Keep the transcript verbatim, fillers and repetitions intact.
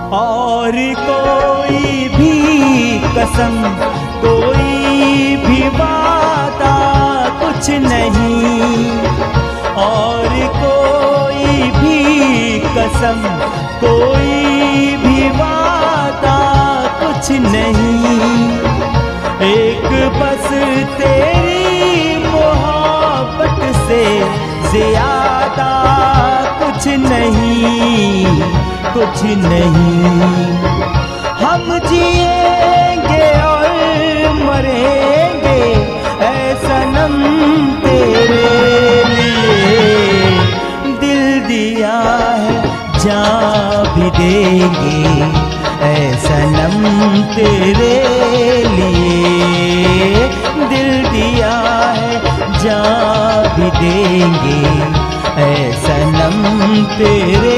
और कोई भी कसम, कोई भी वादा कुछ नहीं, और कोई भी कसम, कोई भी वादा कुछ नहीं। एक बस तेरी मोहब्बत से ज्यादा कुछ नहीं, कुछ नहीं। हम जिएंगे और मरेंगे ऐ सनम तेरे लिए, दिल दिया है जान भी देंगे ऐ सनम तेरे लिए, दिल दिया है जान भी देंगे ऐ सनम तेरे